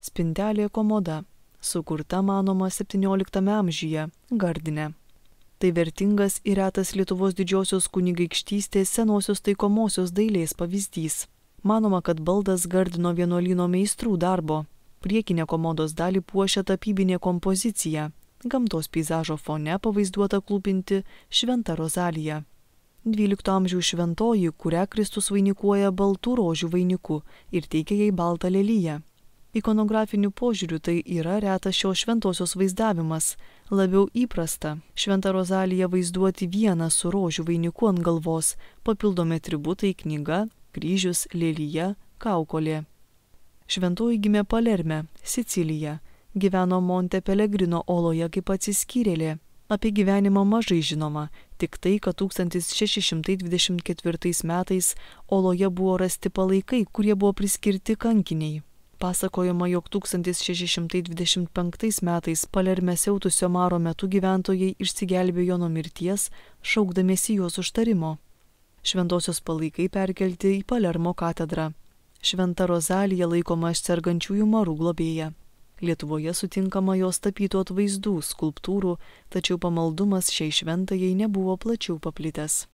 Spintelė komoda, sukurta manoma 17 amžiuje, Gardine. Tai vertingas ir retas Lietuvos didžiosios kunigaikštystės senosios taikomosios dailės pavyzdys. Manoma, kad baldas Gardino vienuolyno meistrų darbo. Priekinę komodos dalį puošia tapybinė kompozicija. Gamtos peizažo fone pavaizduota klūpinti Šventa Rozalija. 12 amžiaus šventoji, kurią Kristus vainikuoja baltų rožių vainiku ir teikia jai baltą leliją. Ikonografiniu požiūriu tai yra retas šios šventosios vaizdavimas, labiau įprasta Šventą Rozaliją vaizduoti vieną su rožių vainiku ant galvos, papildomi atributai knyga, kryžius, lelija, kaukolė. Šventoji gimė Palerme, Sicilija, gyveno Monte Pelegrino oloje kaip atsiskyrėlė. Apie gyvenimą mažai žinoma, tik tai, kad 1624 metais oloje buvo rasti palaikai, kurie buvo priskirti kankiniai. Pasakojama, jog 1625 metais Palerme siautusio maro metu gyventojai išsigelbėjo nuo mirties, šaukdamiesi jos užtarimo. Šventosios palaikai perkelti į Palermo katedrą. Šventa Rozalija laikoma sergančiųjų marų globėja. Lietuvoje sutinkama jos tapytų atvaizdų, skulptūrų, tačiau pamaldumas šiai šventajai nebuvo plačiau paplitęs.